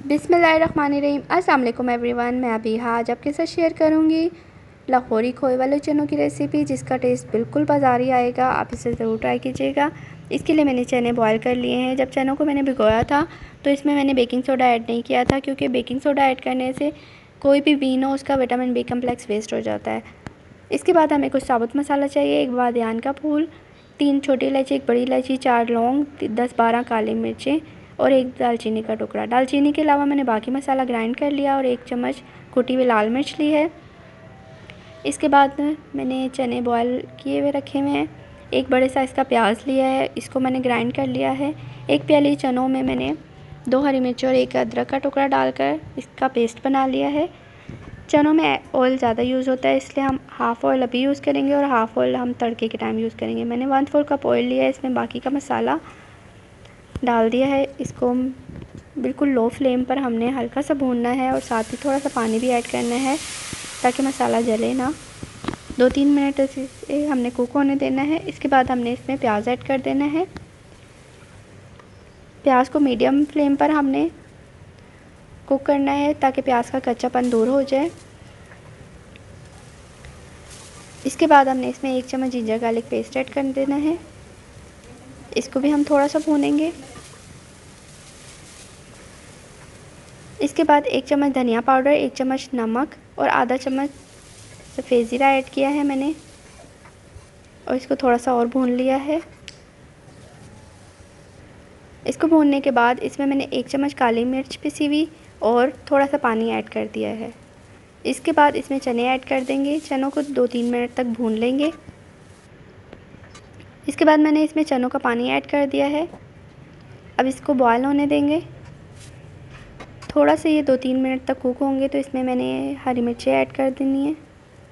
बिस्मिल्लाहिर्रहमानिर्रहीम। अस्सलाम वालेकुम एवरीवन। मैं अभी आज आपके साथ शेयर करूंगी लाहौरी खोए वाले चनों की रेसिपी, जिसका टेस्ट बिल्कुल बाज़ारी आएगा। आप इसे ज़रूर ट्राई कीजिएगा। इसके लिए मैंने चने बॉयल कर लिए हैं। जब चनों को मैंने भिगोया था तो इसमें मैंने बेकिंग सोडा ऐड नहीं किया था, क्योंकि बेकिंग सोडा ऐड करने से कोई भी बीन हो उसका विटामिन बी कम्प्लेक्स वेस्ट हो जाता है। इसके बाद हमें कुछ साबुत मसाला चाहिए। एक बादियान का फूल, 3 छोटी इलायची, 1 बड़ी इलायची, 4 लौंग, 10-12 काली मिर्चें और 1 दालचीनी का टुकड़ा। दालचीनी के अलावा मैंने बाकी मसाला ग्राइंड कर लिया और 1 चम्मच कुटी हुई लाल मिर्च ली है। इसके बाद मैंने चने बॉयल किए हुए रखे हुए हैं। एक बड़े साइज़ का प्याज लिया है, इसको मैंने ग्राइंड कर लिया है। एक प्याली चनों में मैंने 2 हरी मिर्च और 1 अदरक का टुकड़ा डालकर इसका पेस्ट बना लिया है। चनों में ऑयल ज़्यादा यूज़ होता है, इसलिए हम हाफ़ ऑयल अभी यूज़ करेंगे और हाफ़ ऑयल हम तड़के के टाइम यूज़ करेंगे। मैंने 1/4 कप ऑयल लिया है, इसमें बाकी का मसाला डाल दिया है। इसको बिल्कुल लो फ्लेम पर हमने हल्का सा भूनना है और साथ ही थोड़ा सा पानी भी ऐड करना है ताकि मसाला जले ना। 2-3 मिनट इसे हमने कुक होने देना है। इसके बाद हमने इसमें प्याज ऐड कर देना है। प्याज को मीडियम फ्लेम पर हमने कुक करना है ताकि प्याज का कच्चापन दूर हो जाए। इसके बाद हमने इसमें 1 चम्मच जिंजर गार्लिक पेस्ट ऐड कर देना है। इसको भी हम थोड़ा सा भूनेंगे। इसके बाद 1 चम्मच धनिया पाउडर, 1 चम्मच नमक और आधा चम्मच सफ़ेद ज़ीरा ऐड किया है मैंने, और इसको थोड़ा सा और भून लिया है। इसको भूनने के बाद इसमें मैंने 1 चम्मच काली मिर्च पिसी हुई और थोड़ा सा पानी ऐड कर दिया है। इसके बाद इसमें चने ऐड कर देंगे। चनों को 2-3 मिनट तक भून लेंगे। इसके बाद मैंने इसमें चनों का पानी ऐड कर दिया है। अब इसको बॉयल होने देंगे। थोड़ा सा ये 2-3 मिनट तक कुक होंगे तो इसमें मैंने हरी मिर्चें ऐड कर देनी है।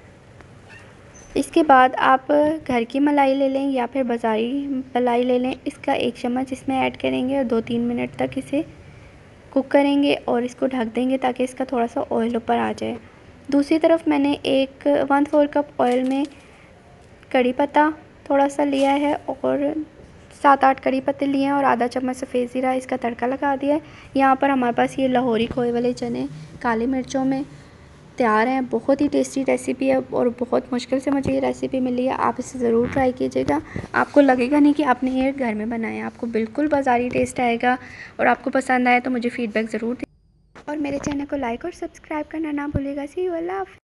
इसके बाद आप घर की मलाई ले लें या फिर बाज़ारी मलाई ले लें, इसका 1 चम्मच इसमें ऐड करेंगे और 2-3 मिनट तक इसे कुक करेंगे और इसको ढक देंगे ताकि इसका थोड़ा सा ऑयल ऊपर आ जाए। दूसरी तरफ मैंने 1/4 कप ऑयल में कड़ी पत्ता थोड़ा सा लिया है और 7-8 कड़ी पत्ते लिए हैं और आधा चम्मच सफ़ेद ज़ीरा, इसका तड़का लगा दिया है। यहाँ पर हमारे पास ये लाहौरी खोए वाले चने काली मिर्चों में तैयार हैं। बहुत ही टेस्टी रेसिपी है और बहुत मुश्किल से मुझे ये रेसिपी मिली है। आप इसे ज़रूर ट्राई कीजिएगा। आपको लगेगा नहीं कि आपने ये घर में बनाया, आपको बिल्कुल बाज़ारी टेस्ट आएगा। और आपको पसंद आए तो मुझे फ़ीडबैक ज़रूर दें और मेरे चैनल को लाइक और सब्सक्राइब करना ना भूलिएगा। सी यू, अल्लाह हाफ़िज़।